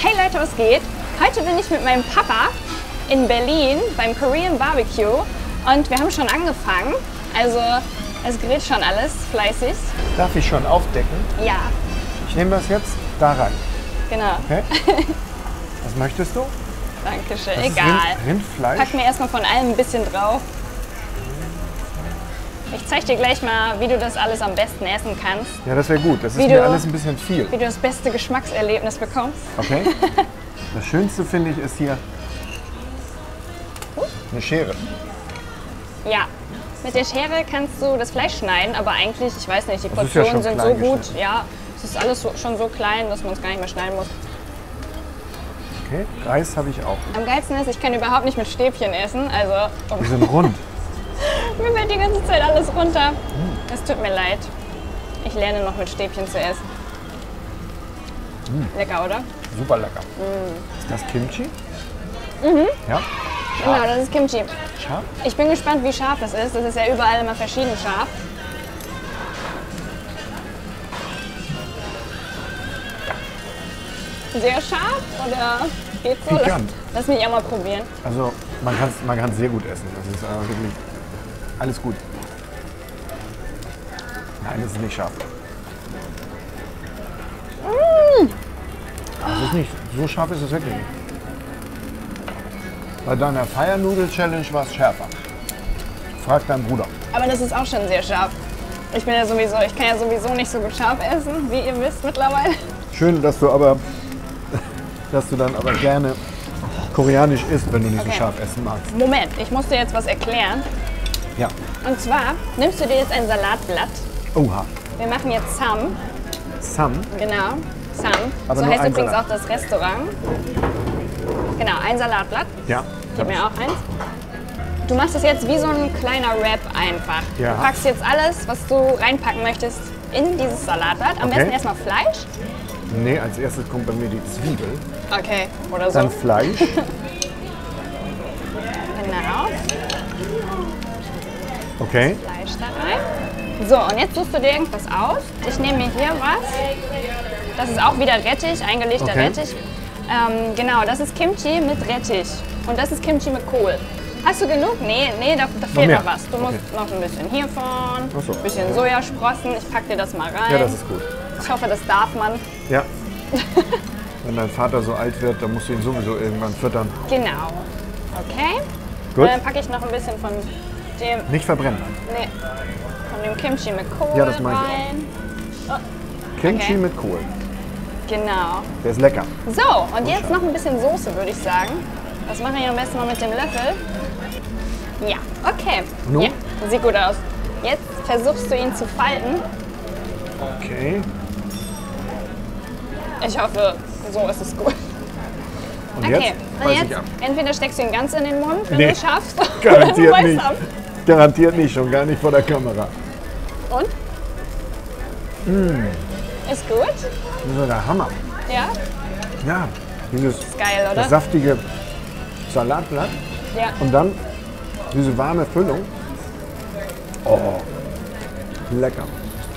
Hey Leute, was geht? Heute bin ich mit meinem Papa in Berlin beim Korean Barbecue und wir haben schon angefangen. Also es grillt schon alles fleißig. Darf ich schon aufdecken? Ja, Ich nehme das jetzt da rein. genau. Okay? Was möchtest du? Dankeschön. Das ist Egal. Rindfleisch. Pack mir erstmal von allem ein bisschen drauf. Ich zeige dir gleich mal, wie du das alles am besten essen kannst. Ja, das wäre gut. Das ist Wie mir du- alles ein bisschen viel. Wie du das beste Geschmackserlebnis bekommst. Okay? Das Schönste finde ich ist hier eine Schere. Ja. Mit der Schere kannst du das Fleisch schneiden, aber eigentlich, ich weiß nicht, die Das ist ja Portionen schon sind so klein gut. geschnitten. Ja, es ist alles schon so klein, dass man es gar nicht mehr schneiden muss. Okay? Reis habe ich auch. Am geilsten ist, ich kann überhaupt nicht mit Stäbchen essen. Also Die sind rund. mir fällt die ganze Zeit alles runter. Es tut mir leid. Ich lerne noch mit Stäbchen zu essen. Lecker, oder? Super lecker. Ist das Kimchi? Ja? Genau, das ist Kimchi. Scharf? Ich bin gespannt, wie scharf es ist. Das ist ja überall immer verschieden scharf. Sehr scharf oder geht's so? Pikant. Lass mich auch mal probieren. Also man kann's sehr gut essen. Das ist wirklich alles gut. Nein, das ist nicht scharf. Das ist nicht, so scharf ist es wirklich nicht. Bei deiner Fire Noodle Challenge war es schärfer. Frag deinen Bruder. Aber das ist auch schon sehr scharf. Ich kann ja sowieso nicht so gut scharf essen, wie ihr wisst mittlerweile. Schön, dass du dann aber gerne koreanisch isst, wenn du nicht Okay. so scharf essen magst. Moment, ich muss dir jetzt was erklären. Ja. Und zwar nimmst du dir jetzt ein Salatblatt. Oha. Wir machen jetzt Sam. Sam. Genau, Sam. Aber So nur heißt ein übrigens Salat. auch das Restaurant. Genau, ein Salatblatt. Ja. Gib mir auch eins. Du machst es jetzt wie so ein kleiner Wrap einfach. Ja. Du packst jetzt alles, was du reinpacken möchtest, in dieses Salatblatt. Am Okay. besten erstmal Fleisch. Nee, als erstes kommt bei mir die Zwiebel, Okay, oder so. dann Fleisch. Genau, Okay. Fleisch da rein. So, und jetzt suchst du dir irgendwas aus. Ich nehme mir hier was. Das ist auch wieder Rettich, eingelegter Okay. Rettich. Genau, das ist Kimchi mit Rettich. Und das ist Kimchi mit Kohl. Hast du genug? Nee, da fehlt mehr? noch was. Du musst noch ein bisschen hiervon, Ach so. ein bisschen Sojasprossen. Ich pack dir das mal rein. Ja, das ist gut. Ich hoffe, das darf man. Ja. Wenn dein Vater so alt wird, dann musst du ihn sowieso irgendwann füttern. Genau. Okay. Gut. Und dann packe ich noch ein bisschen von dem, Nicht verbrennen. nee, von dem Kimchi mit Kohl Ja, das mache ich auch. rein. Kimchi Okay. mit Kohl. Genau. Der ist lecker. So, und jetzt noch ein bisschen Soße, würde ich sagen. Das mache ich am besten mal mit dem Löffel. Ja, okay. Nun? Ja, sieht gut aus. Jetzt versuchst du ihn zu falten. Okay. Ich hoffe, so ist es gut. Und Okay, jetzt und beiß jetzt ich ab. entweder steckst du ihn ganz in den Mund, wenn Nee, du es schaffst. Garantiert Beiß nicht. ab. Garantiert nicht, schon gar nicht vor der Kamera. Und? Ist gut? Das ist ja der Hammer. Ja? Ja, dieses Ist geil, oder? saftige Salatblatt Ja. und dann diese warme Füllung. Oh, lecker.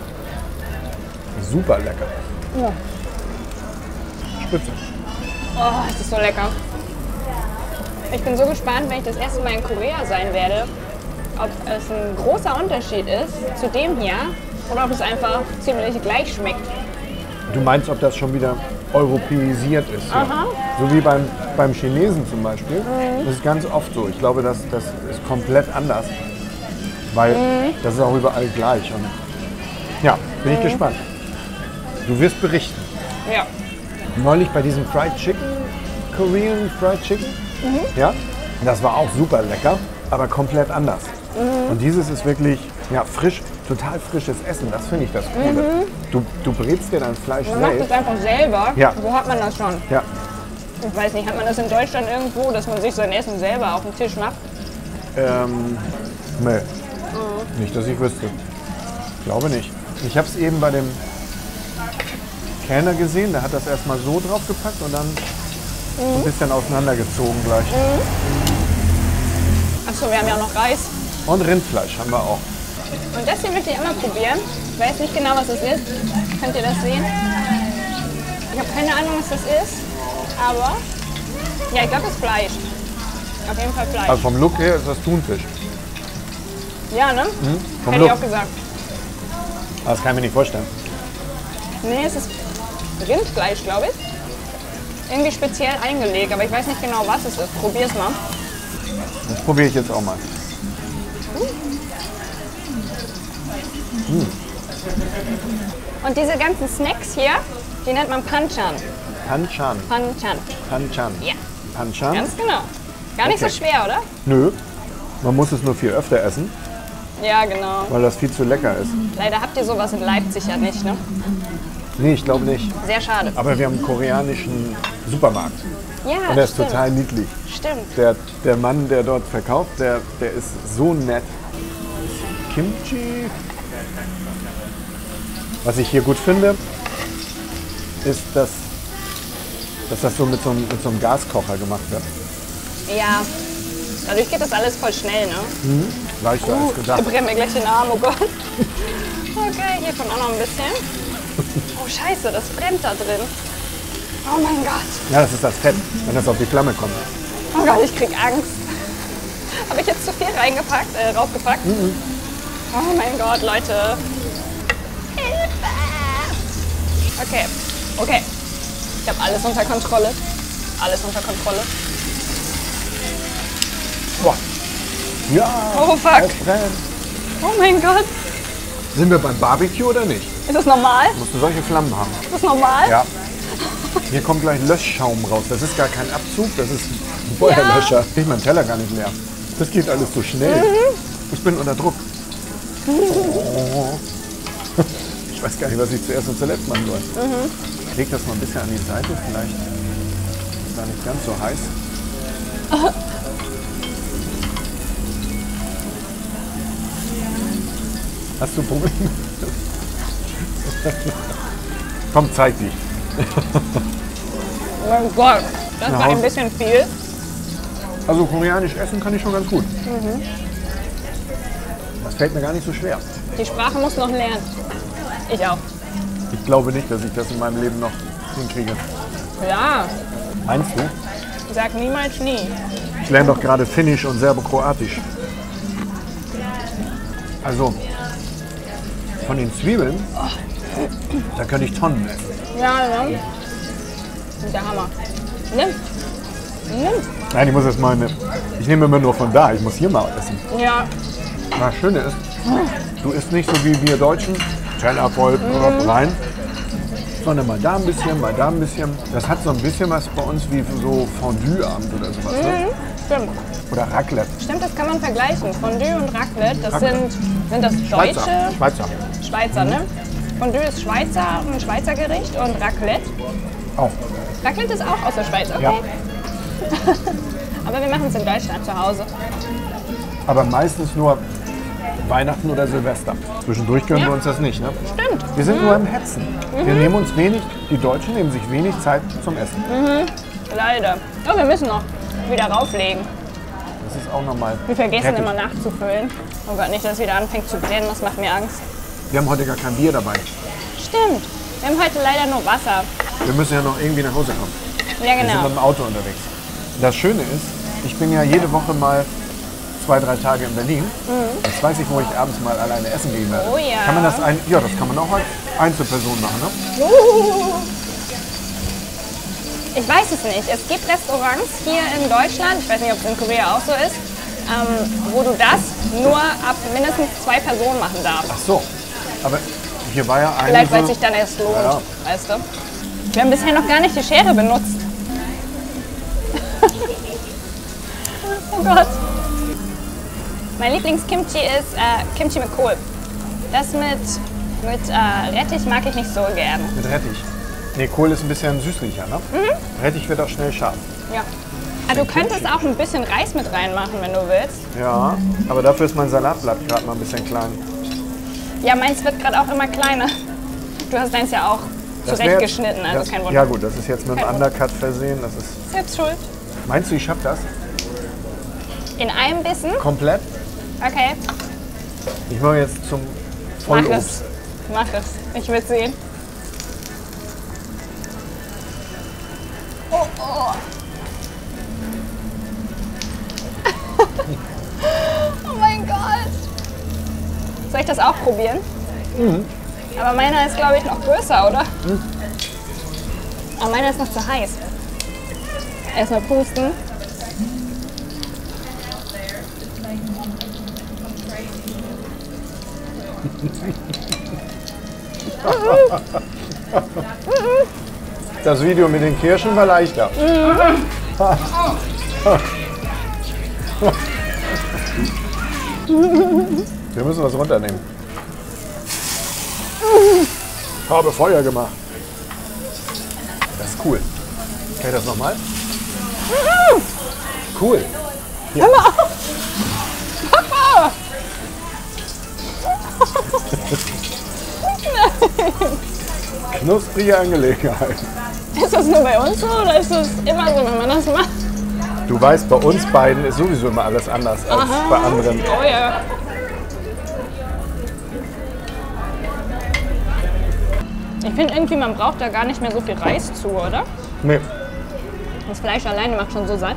Super lecker. Ja. Spitze. Oh, es ist so lecker. Ich bin so gespannt, wenn ich das erste Mal in Korea sein werde, ob es ein großer Unterschied ist zu dem hier oder ob es einfach ziemlich gleich schmeckt. Du meinst, ob das schon wieder europäisiert ist? Ja. Aha. So wie beim Chinesen zum Beispiel. Das ist ganz oft so. Ich glaube, das ist komplett anders. Weil das ist auch überall gleich. Und ja, bin ich gespannt. Du wirst berichten. Ja. Neulich bei diesem Fried Chicken, Korean Fried Chicken, ja, das war auch super lecker, aber komplett anders. Und dieses ist wirklich ja, frisch, total frisches Essen, das finde ich das Coole. Du brätst dir dein Fleisch Man macht es selbst. einfach selber. Ja. Wo hat man das schon? Ja, Ich weiß nicht, hat man das in Deutschland irgendwo, dass man sich sein Essen selber auf den Tisch macht? nee, nicht, dass ich wüsste. Glaube nicht. Ich habe es eben bei dem Kellner gesehen, der hat das erstmal so draufgepackt und dann ein bisschen auseinandergezogen gleich. Achso, wir haben ja auch noch Reis. Und Rindfleisch haben wir auch. Und das hier möchte ich einmal probieren. Ich weiß nicht genau, was es ist. Könnt ihr das sehen? Ich habe keine Ahnung, was das ist. Aber, ja, ich glaube, das ist Fleisch. Auf jeden Fall Fleisch. Also vom Look her ist das Thunfisch. Ja, ne? Vom Hätte ich Look. auch gesagt. Aber das kann ich mir nicht vorstellen. Nee, es ist Rindfleisch, glaube ich. Irgendwie speziell eingelegt, aber ich weiß nicht genau, was es ist. Probier's mal. Das probiere ich jetzt auch mal. Und diese ganzen Snacks hier, die nennt man Panchan. Panchan. Panchan. Panchan. Ja, Panchan? ganz genau. Gar nicht Okay. so schwer, oder? Nö. Man muss es nur viel öfter essen, Ja, genau. weil das viel zu lecker ist. Leider habt ihr sowas in Leipzig ja nicht, ne? Nee, ich glaube nicht. Sehr schade. Aber wir haben einen koreanischen Supermarkt. Ja, Und der ist stimmt. total niedlich. Stimmt. Der Mann, der dort verkauft, der ist so nett. Kimchi. Was ich hier gut finde, ist, dass das so mit so einem Gaskocher gemacht wird. Ja, dadurch geht das alles voll schnell, ne? Leichter als Da gedacht. brennen mir gleich den Arm, oh Gott. Okay, hier kommt auch noch ein bisschen. Oh Scheiße, das brennt da drin. Oh mein Gott. Ja, das ist das Fett, wenn das auf die Flamme kommt. Oh Gott, ich krieg Angst. Habe ich jetzt zu viel raufgepackt? Oh mein Gott, Leute. Hilfe! Okay, okay. Ich habe alles unter Kontrolle. Alles unter Kontrolle. Boah. Ja, Oh fuck. es brennt. Oh mein Gott. Sind wir beim Barbecue oder nicht? Ist das normal? Musst du solche Flammen haben. Ist das normal? Ja. Hier kommt gleich Löschschaum raus. Das ist gar kein Abzug, das ist ein Feuerlöscher. Ich mein Teller gar nicht leer. Das geht alles so schnell. Ich bin unter Druck. Oh. Ich weiß gar nicht, was ich zuerst und zuletzt machen soll. Ich leg das mal ein bisschen an die Seite. Vielleicht ist es da nicht ganz so heiß. Hast du Probleme? Komm, zeig dich. Oh mein Gott. Das war ein bisschen viel. Also koreanisch essen kann ich schon ganz gut. Das fällt mir gar nicht so schwer. Die Sprache muss noch lernen. Ich auch. Ich glaube nicht, dass ich das in meinem Leben noch hinkriege. Ja, Meinst du? sag niemals nie. Ich lerne doch gerade Finnisch und Serbokroatisch. Also, von den Zwiebeln, da könnte ich Tonnen essen. Ja, ne? Der Hammer. Nimm. Nimm. Nein, ich muss jetzt mal ich nehme immer nur von da, ich muss hier mal essen. Ja, Das Schöne ist, du isst nicht so wie wir Deutschen, Teller voll rein, sondern mal da ein bisschen, mal da ein bisschen. Das hat so ein bisschen was bei uns wie so Fondue-Abend oder sowas. Ne? stimmt. Oder Raclette. Stimmt, das kann man vergleichen. Fondue und Raclette, das sind das deutsche Schweizer, ne? Fondue ist Schweizer, ein Schweizer Gericht und Raclette. Auch. Raclette ist auch aus der Schweiz, okay? Ja. Aber wir machen es in Deutschland zu Hause. Aber meistens nur Weihnachten oder Silvester. Zwischendurch gönnen Ja. wir uns das nicht. Ne? Stimmt. Wir sind nur im Hetzen. Wir nehmen uns wenig, die Deutschen nehmen sich wenig Zeit zum Essen. Leider. Oh, wir müssen noch wieder rauflegen. Das ist auch normal. Wir vergessen Rettich. immer nachzufüllen. Oh Gott, nicht, dass es wieder anfängt zu brennen, das macht mir Angst. Wir haben heute gar kein Bier dabei. Stimmt. Wir haben heute leider nur Wasser. Wir müssen ja noch irgendwie nach Hause kommen. Ja, Wir sind genau. mit dem Auto unterwegs. Das Schöne ist, ich bin ja jede Woche mal 2-3 Tage in Berlin. Jetzt weiß ich, wo ich abends mal alleine essen gehen werde. Oh ja. Kann man das ja, das kann man auch als Einzelperson machen, ne? Ich weiß es nicht. Es gibt Restaurants hier in Deutschland, ich weiß nicht, ob es in Korea auch so ist, wo du das nur ab mindestens 2 Personen machen darfst. Ach so. Aber hier war ja eine Vielleicht, weil es so, sich dann erst lohnt, Ja. weißt du? Wir haben bisher noch gar nicht die Schere benutzt. Oh Gott. Mein Lieblingskimchi ist Kimchi mit Kohl. Das mit Rettich mag ich nicht so gern. mit Rettich. Nee, Kohl ist ein bisschen süßlicher, ne? Rettich wird auch schnell scharf. Ja. Aber du könntest auch ein bisschen Reis mit reinmachen, wenn du willst. Ja, aber dafür ist mein Salatblatt gerade mal ein bisschen klein. Ja, meins wird gerade auch immer kleiner. Du hast deins ja auch Das wär zurechtgeschnitten, jetzt- also das, kein Wunder. Ja gut, das ist jetzt mit dem Kein Wunder. Undercut versehen. Das ist, Selbst schuld. meinst du, ich schaff das? In einem Bissen? Komplett? Okay, Ich mache jetzt zum mach Vollobst. es. Mach es. Ich will sehen. Oh ich das auch probieren? Aber meiner ist, glaube ich, noch größer, oder? Aber meiner ist noch zu heiß. Erstmal pusten. Das Video mit den Kirschen war leichter. Wir müssen was runternehmen. Habe Feuer gemacht. Das ist cool. Kann ich das nochmal? Cool. Hier. Hör mal auf! Papa! Knusprige Angelegenheit. Ist das nur bei uns so oder ist das immer so, wenn man das macht? Du weißt, bei uns beiden ist sowieso immer alles anders als bei anderen. Oh ja. Ich finde irgendwie, man braucht da gar nicht mehr so viel Reis zu, oder? Nee, Das Fleisch alleine macht schon so satt.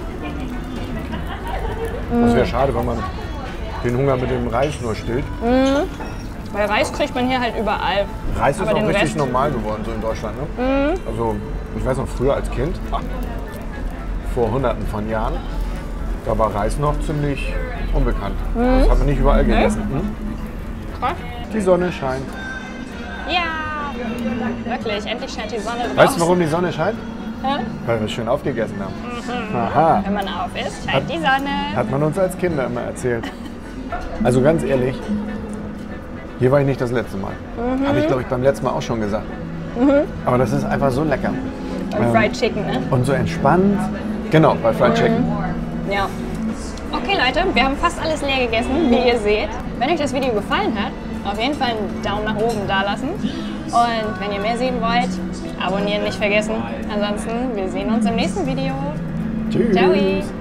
das wäre schade, wenn man den Hunger mit dem Reis nur stillt. Weil Reis kriegt man hier halt überall. Reis ist Aber auch den richtig Rest- normal geworden, so in Deutschland. Ne? Also, ich weiß noch, früher als Kind, vor Hunderten von Jahren, da war Reis noch ziemlich unbekannt. Das hat man nicht überall gegessen. Krass. Die Sonne scheint. Ja, wirklich. Endlich scheint die Sonne draußen. Weißt du, warum die Sonne scheint? Hä? Weil wir es schön aufgegessen haben. Aha, Wenn man auf ist, scheint die Sonne. hat man uns als Kinder immer erzählt. Also ganz ehrlich, hier war ich nicht das letzte Mal. Habe ich, glaube ich, beim letzten Mal auch schon gesagt. Aber das ist einfach so lecker. Und Fried Chicken, ne? Und so entspannt. Genau, bei Fried Chicken. Ja. Okay Leute, wir haben fast alles leer gegessen, wie ihr seht. Wenn euch das Video gefallen hat, auf jeden Fall einen Daumen nach oben da lassen. Und wenn ihr mehr sehen wollt, abonnieren nicht vergessen. Ansonsten, wir sehen uns im nächsten Video. Tschüss. Ciao!